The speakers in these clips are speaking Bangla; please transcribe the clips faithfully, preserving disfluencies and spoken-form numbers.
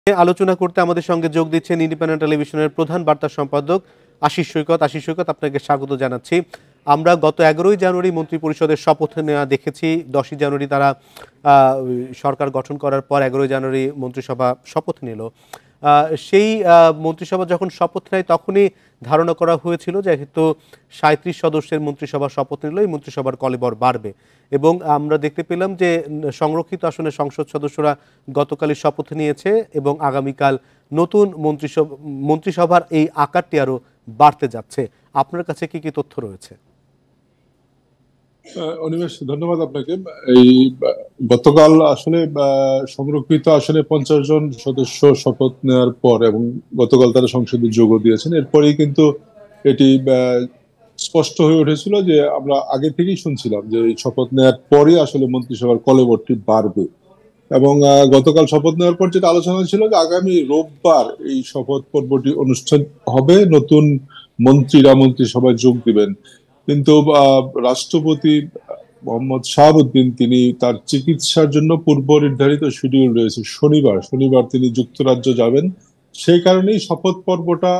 আলোচনা করতে আমাদের সঙ্গে যোগ দিচ্ছেন ইন্ডিপেন্ডেন্ট টেলিভিশনের প্রধান বার্তা সম্পাদক আশিস সৈকত। আশিস সৈকত, আপনাকে স্বাগত জানাচ্ছি। আমরা গত এগারোই জানুয়ারি মন্ত্রী পরিষদের শপথ নেওয়া দেখেছি। দশই জানুয়ারি তারা সরকার গঠন করার পর এগারোই জানুয়ারি মন্ত্রিসভা শপথ নিল। সেই মন্ত্রিসভা যখন শপথ নেয় তখনই ধারণা করা হয়েছিল যে যেহেতু সাঁত্রিশ সদস্যের মন্ত্রিসভা শপথ নিল, এই মন্ত্রিসভার কলেবর বাড়বে এবং আমরা দেখতে পেলাম যে সংরক্ষিত আসনের সংসদ সদস্যরা গতকালই শপথ নিয়েছে এবং আগামীকাল নতুন মন্ত্রিসভা মন্ত্রিসভার এই আকারটি আরো বাড়তে যাচ্ছে। আপনার কাছে কি কি তথ্য রয়েছে? অনিমেষ, ধন্যবাদ আপনাকে। এই গতকাল আসলে সংরক্ষিত আসনে পঞ্চাশ জন সদস্য শপথ নেওয়ার পর এবং গতকাল তারা সংসদে যোগ দিয়েছেন, এরপরেই কিন্তু এটি স্পষ্ট হয়ে উঠেছিল যে আমরা আগে থেকেই শুনছিলাম যে এই শপথ নেওয়ার পরে আসলে মন্ত্রিসভার কলেবরটি বাড়বে। এবং গতকাল শপথ নেওয়ার পর যেটা আলোচনা ছিল যে আগামী রোববার এই শপথ পর্বটি অনুষ্ঠান হবে, নতুন মন্ত্রীরা মন্ত্রিসভায় যোগ দিবেন। কিন্তু রাষ্ট্রপতি মোহাম্মদ শাহাবুদ্দিন তিনি তার চিকিৎসার জন্য পূর্ব নির্ধারিত শিডিউল রয়েছে শনিবার শনিবার তিনি যুক্তরাজ্য যাবেন, সেই কারণেই শপথ পর্বটা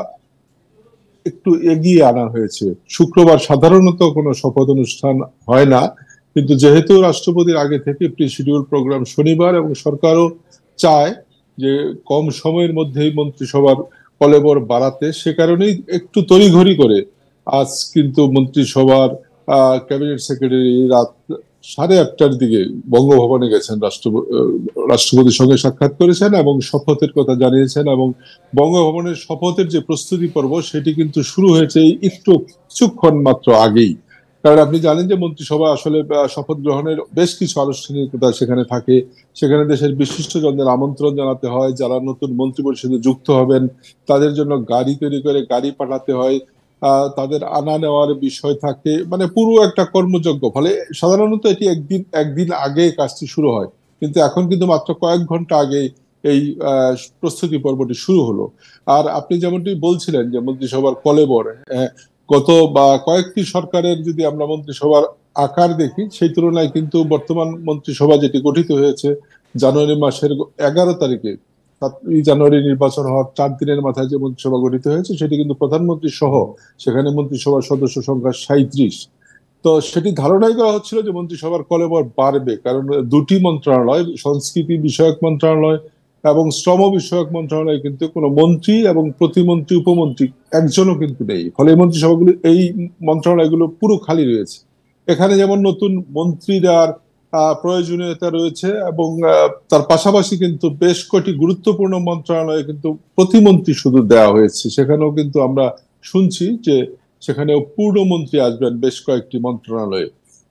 একটু এগিয়ে আনা হয়েছে। শুক্রবার সাধারণত কোনো শপথ অনুষ্ঠান হয় না, কিন্তু যেহেতু রাষ্ট্রপতির আগে থেকে প্রি শিডিউল প্রোগ্রাম শনিবার এবং সরকারও চায় যে কম সময়ের মধ্যেই মন্ত্রিসভার কলেবর বাড়াতে, সে কারণেই একটু তড়িঘড়ি করে আজ কিন্তু মন্ত্রিসভার আহ ক্যাবিনেট সেক্রেটারি রাত সাড়ে আটটার দিকে বঙ্গভবনে গেছেন, রাষ্ট্রপতি রাষ্ট্রপতির সঙ্গে সাক্ষাৎ করেছেন এবং শপথের কথা জানিয়েছেন। এবং বঙ্গভবনের শপথের যে প্রস্তুতি পর্ব সেটি কিন্তু শুরু হয়েছে একটু কিছুক্ষণ মাত্র আগেই। কারণ আপনি জানেন যে মন্ত্রিসভা আসলে শপথ গ্রহণের বেশ কিছু আনুষ্ঠানিকতা সেখানে থাকে, সেখানে দেশের বিশিষ্টজনদের আমন্ত্রণ জানাতে হয়, যারা নতুন মন্ত্রী পরিষদে যুক্ত হবেন তাদের জন্য গাড়ি তৈরি করে গাড়ি পাঠাতে হয়, আহ তাদের আনা নেওয়ার বিষয় থাকে, মানে পুরো একটা কর্মযজ্ঞ। ফলে সাধারণত এটি একদিন একদিন আগে কাজটি শুরু হয়, কিন্তু এখন কিন্তু মাত্র কয়েক ঘন্টা আগে এই আহ প্রস্তুতি পর্বটি শুরু হলো। আর আপনি যেমনটি বলছিলেন যে মন্ত্রিসভার কলেবর, গত বা কয়েকটি সরকারের যদি আমরা মন্ত্রিসভার আকার দেখি সেই তুলনায় কিন্তু বর্তমান মন্ত্রিসভা যেটি গঠিত হয়েছে জানুয়ারি মাসের এগারো তারিখে সাতই জানুয়ারি নির্বাচন হওয়ার চার দিনের মাথায় যে মন্ত্রিসভা গঠিত হয়েছে সেটি কিন্তু প্রধানমন্ত্রী সহ সেখানে মন্ত্রিসভার সদস্য সংখ্যা সাঁইত্রিশ। তো সেটি ধারণাই করা হচ্ছিল যে মন্ত্রিসভার কলেবর বাড়বে, কারণ দুটি মন্ত্রণালয়, সংস্কৃতি বিষয়ক মন্ত্রণালয় এবং শ্রম বিষয়ক মন্ত্রণালয় কিন্তু কোনো মন্ত্রী এবং প্রতিমন্ত্রী উপমন্ত্রী একজনও কিন্তু নেই। ফলে এই মন্ত্রিসভাগুলো এই মন্ত্রণালয়গুলো পুরো খালি রয়েছে। এখানে যেমন নতুন মন্ত্রীদের প্রয়োজনীয়তা রয়েছে এবং তার পাশাপাশি কিন্তু বেশ কয়েকটি গুরুত্বপূর্ণ মন্ত্রণালয়ে কিন্তু প্রতিমন্ত্রী শুধু দেওয়া হয়েছে। সেখানেও কিন্তু আমরা শুনছি যে সেখানেও পূর্ণমন্ত্রী আসবেন বেশ কয়েকটি মন্ত্রণালয়ে।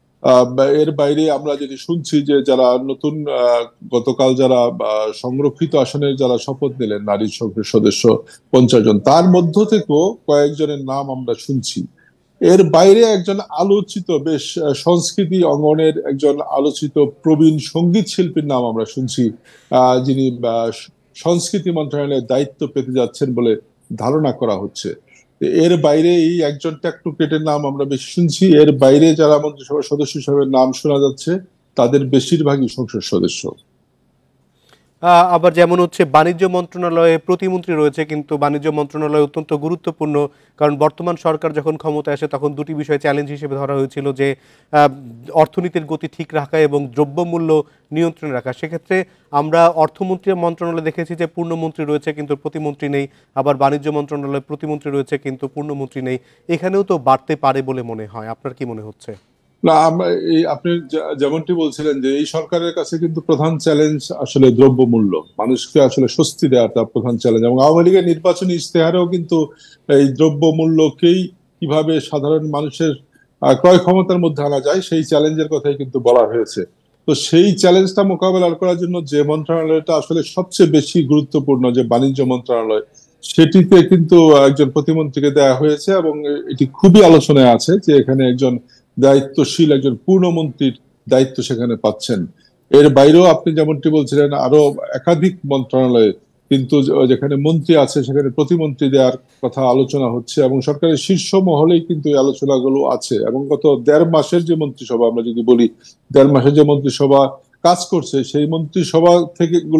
এর বাইরে আমরা যেটি শুনছি যে যারা নতুন গতকাল যারা সংরক্ষিত আসনে যারা শপথ নিলেন নারী সংসদ সদস্য পঞ্চাশ জন, তার মধ্য থেকেও কয়েকজনের নাম আমরা শুনছি। এর বাইরে একজন আলোচিত বেশ সংস্কৃতি অঙ্গনের একজন আলোচিত প্রবীণ সঙ্গীত শিল্পীর নাম আমরা শুনছি, আহ যিনি সংস্কৃতি মন্ত্রণালয়ের দায়িত্ব পেতে যাচ্ছেন বলে ধারণা করা হচ্ছে। এর বাইরে এই একজন টেকনোক্রেটের নাম আমরা বেশি শুনছি। এর বাইরে যারা মন্ত্রিসভার সদস্য হিসেবে নাম শোনা যাচ্ছে তাদের বেশিরভাগই সংসদ সদস্য। আবার যেমন হচ্ছে বাণিজ্য মন্ত্রণালয়ে প্রতিমন্ত্রী রয়েছে, কিন্তু বাণিজ্য মন্ত্রণালয় অত্যন্ত গুরুত্বপূর্ণ, কারণ বর্তমান সরকার যখন ক্ষমতায় আসে তখন দুটি বিষয় চ্যালেঞ্জ হিসেবে ধরা হয়েছিল, যে অর্থনীতির গতি ঠিক রাখা এবং দ্রব্যমূল্য নিয়ন্ত্রণে রাখা। সেক্ষেত্রে আমরা অর্থমন্ত্রী মন্ত্রণালয়ে দেখেছি যে পূর্ণমন্ত্রী রয়েছে কিন্তু প্রতিমন্ত্রী নেই, আবার বাণিজ্য মন্ত্রণালয়ে প্রতিমন্ত্রী রয়েছে কিন্তু পূর্ণমন্ত্রী নেই। এখানেও তো বাড়তে পারে বলে মনে হয়, আপনার কি মনে হচ্ছে? না, এই আপনি যেমনটি বলছিলেন যে এই সরকারের কাছে কিন্তু প্রধান চ্যালেঞ্জ আসলে দ্রব্যমূল্য, মানুষকে আসলে স্বস্তি দেওয়াটা প্রধান চ্যালেঞ্জ। এবং আওয়ামী লীগের নির্বাচনী ইশতেহারেও কিন্তু এই দ্রব্যমূল্যকেই কিভাবে সাধারণ মানুষের ক্রয় ক্ষমতার মধ্যে আনা যায় সেই চ্যালেঞ্জের কথাই কিন্তু বলা হয়েছে। তো সেই চ্যালেঞ্জটা মোকাবেলা করার জন্য যে মন্ত্রণালয়টা আসলে সবচেয়ে বেশি গুরুত্বপূর্ণ, যে বাণিজ্য মন্ত্রণালয়, সেটিতে কিন্তু একজন প্রতিমন্ত্রীকে দেওয়া হয়েছে এবং এটি খুবই আলোচনায় আছে যে এখানে একজন দায়িত্বশীল একজন পূর্ণমন্ত্রীর দায়িত্ব সেখানে পাচ্ছেন। এর বাইরেও আপনি যেমনটি বলছিলেন আরো একাধিক মন্ত্রণালয়ে কিন্তু যেখানে মন্ত্রী আছে সেখানে প্রতিমন্ত্রী দেওয়ার কথা আলোচনা হচ্ছে এবং সরকারের শীর্ষ মহলেই কিন্তু এই আলোচনাগুলো আছে। এবং গত দেড় মাসের যে মন্ত্রিসভা, আমরা যদি বলি দেড় মাসের যে মন্ত্রিসভা কাজ করছে, সেই মন্ত্রিসভা থেকে গুলো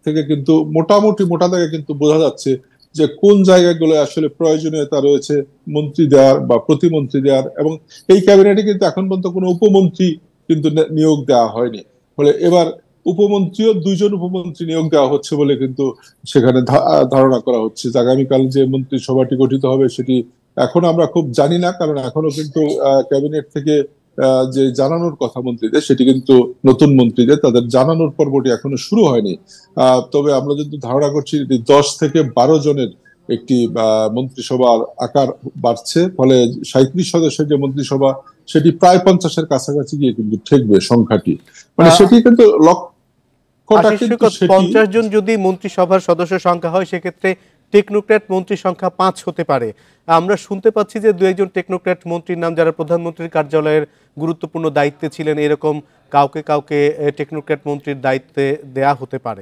থেকে কিন্তু মোটামুটি মোটা দাগে কিন্তু বোঝা যাচ্ছে যে কোন জায়গাগুলো আসলে প্রয়োজনীয়তা রয়েছে মন্ত্রী দেওয়ার বা প্রতিমন্ত্রী দেওয়ার। এবং এই ক্যাবিনেটে কিন্তু এখন পর্যন্ত কোনো উপমন্ত্রী কিন্তু নিয়োগ দেওয়া হয়নি। ফলে এবার উপমন্ত্রীও দুইজন উপমন্ত্রী নিয়োগ দেওয়া হচ্ছে বলে কিন্তু সেখানে ধারণা করা হচ্ছে যে আগামীকাল যে মন্ত্রিসভাটি গঠিত হবে সেটি এখন আমরা খুব জানি না, কারণ এখনো কিন্তু ক্যাবিনেট থেকে যে জানানোর কথা মন্ত্রীদের সেটি কিন্তু নতুন মন্ত্রীদের তাদের জানানোর পর্বটি এখনো শুরু হয়নি। আহ তবে আমরা যদি ধারণা করছি দশ থেকে বারো জনের একটি মন্ত্রিসভার আকার বাড়ছে, ফলে সাঁইত্রিশ সদস্যের যে মন্ত্রিসভা সেটি প্রায় পঞ্চাশের কাছাকাছি গিয়ে কিন্তু ঠেকবে সংখ্যাটি। মানে সেটি কিন্তু লক্ষ্যটা কিন্তু পঞ্চাশ জন যদি মন্ত্রিসভার সদস্য সংখ্যা হয় সেক্ষেত্রে টেকনোক্র্যাট মন্ত্রী সংখ্যা পাঁচ হতে পারে। আমরা শুনতে পাচ্ছি যে দু একজন টেকনোক্র্যাট মন্ত্রীর নাম যারা প্রধানমন্ত্রীর কার্যালয়ের গুরুত্বপূর্ণ দায়িত্বে ছিলেন, এরকম কাউকে কাউকে টেকনোক্র্যাট মন্ত্রীর দায়িত্বে দেয়া হতে পারে।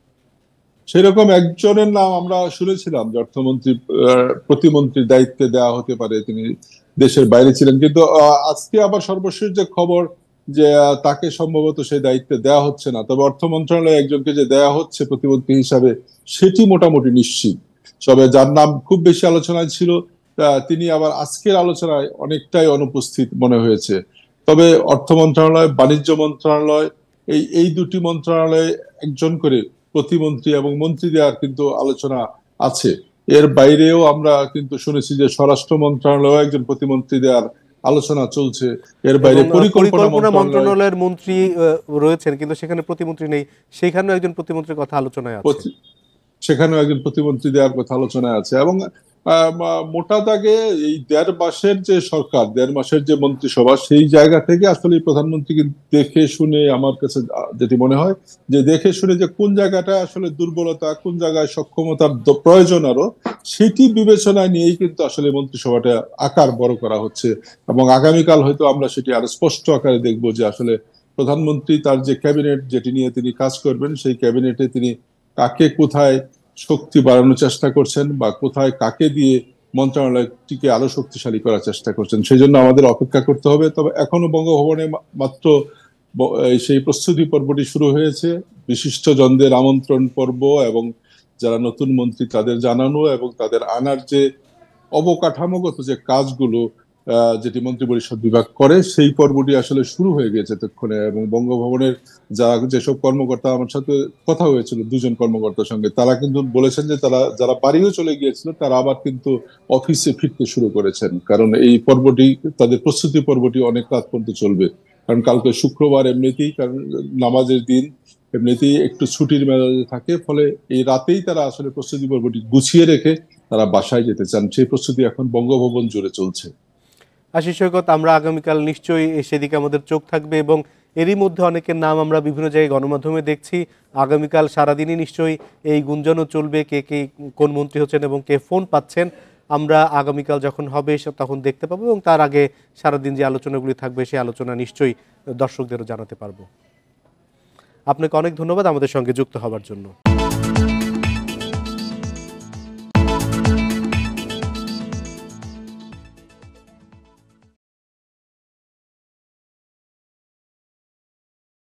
সেরকম একজনের নাম আমরা শুনেছিলাম যে অর্থমন্ত্রী প্রতিমন্ত্রীর দায়িত্বে দেওয়া হতে পারে, তিনি দেশের বাইরে ছিলেন। কিন্তু আজকে আবার সর্বশেষ যে খবর যে তাকে সম্ভবত সেই দায়িত্বে দেওয়া হচ্ছে না, তবে অর্থ মন্ত্রণালয়ে একজনকে যে দেওয়া হচ্ছে প্রতিমন্ত্রী হিসাবে সেটি মোটামুটি নিশ্চিত। তবে যার নাম খুব বেশি আলোচনায় ছিল তিনি আবার আজকের আলোচনায় অনেকটাই অনুপস্থিত মনে হয়েছে। তবে অর্থ মন্ত্রণালয়, বাণিজ্য মন্ত্রণালয়, এই এই দুটি মন্ত্রণালয়ে একজন করে প্রতিমন্ত্রী এবং মন্ত্রী দেওয়ার কিন্তু আলোচনা আছে। এর বাইরেও আমরা কিন্তু শুনেছি যে স্বরাষ্ট্র মন্ত্রণালয়ে একজন প্রতিমন্ত্রী দেওয়ার আলোচনা চলছে। এর বাইরে পরিকল্পনা মন্ত্রণালয়ের মন্ত্রী রয়েছেন কিন্তু সেখানে প্রতিমন্ত্রী নেই, সেখানেও একজন প্রতিমন্ত্রীর কথা আলোচনায় আছে। সেখানেও একজন প্রতিমন্ত্রী দেওয়ার কথা আলোচনায় আছে। এবং মোটা দাগে এই দেড় মাসের যে সরকার, দেড় মাসের যে মন্ত্রিসভা, সেই জায়গা থেকে আসলে প্রধানমন্ত্রীকে দেখে শুনে আমার কাছে যেটি মনে হয় যে দেখে শুনে যে কোন জায়গাটা আসলে দুর্বলতা, কোন জায়গায় সক্ষমতার প্রয়োজন আরো, সেটি বিবেচনায় নিয়েই কিন্তু আসলে মন্ত্রিসভাটা আকার বড় করা হচ্ছে। এবং আগামীকাল হয়তো আমরা সেটি আরো স্পষ্ট আকারে দেখবো যে আসলে প্রধানমন্ত্রী তার যে ক্যাবিনেট যেটি নিয়ে তিনি কাজ করবেন সেই ক্যাবিনেটে তিনি কাকে কোথায় শক্তি বাড়ানোর চেষ্টা করছেন বা কোথায় কাকে দিয়ে মন্ত্রণালয়টিকে আরো শক্তিশালী করার চেষ্টা করছেন, সেই জন্য আমাদের অপেক্ষা করতে হবে। তবে এখনো বঙ্গভবনে মাত্র সেই প্রস্তুতি পর্বটি শুরু হয়েছে, বিশিষ্ট জনদের আমন্ত্রণ পর্ব এবং যারা নতুন মন্ত্রী তাদের জানানো এবং তাদের আনার যে অবকাঠামোগত যে কাজগুলো যেটি মন্ত্রী পরিষদ বিভাগ করে সেই পর্বটি আসলে শুরু হয়ে গেছে এতক্ষণে। এবং বঙ্গভবনের যারা যেসব কর্মকর্তা, আমার সাথে কথা হয়েছিল দুজন কর্মকর্তার সঙ্গে, তারা কিন্তু বলেছেন যে তারা যারা বাড়িও চলে গিয়েছিল তারা আবার কিন্তু অফিসে ফিরতে শুরু করেছেন, কারণ এই পর্বটি তাদের প্রস্তুতি পর্বটি অনেক রাত পর্যন্ত চলবে। কারণ কালকে শুক্রবার এমনিতেই কারণ নামাজের দিন, এমনিতেই একটু ছুটির মেজাজে থাকে, ফলে এই রাতেই তারা আসলে প্রস্তুতি পর্বটি গুছিয়ে রেখে তারা বাসায় যেতে চান। সেই প্রস্তুতি এখন বঙ্গভবন জুড়ে চলছে। আশিস সৈকত, আমরা আগামীকাল নিশ্চয়ই সেদিকে আমাদের চোখ থাকবে এবং এরই মধ্যে অনেকের নাম আমরা বিভিন্ন জায়গায় গণমাধ্যমে দেখছি। আগামীকাল সারাদিনই নিশ্চয়ই এই গুঞ্জনও চলবে কে কে কোন মন্ত্রী হচ্ছেন এবং কে ফোন পাচ্ছেন। আমরা আগামীকাল যখন হবে তখন দেখতে পাবো এবং তার আগে সারাদিন যে আলোচনাগুলি থাকবে সেই আলোচনা নিশ্চয়ই দর্শকদেরও জানাতে পারবো। আপনাকে অনেক ধন্যবাদ আমাদের সঙ্গে যুক্ত হওয়ার জন্য।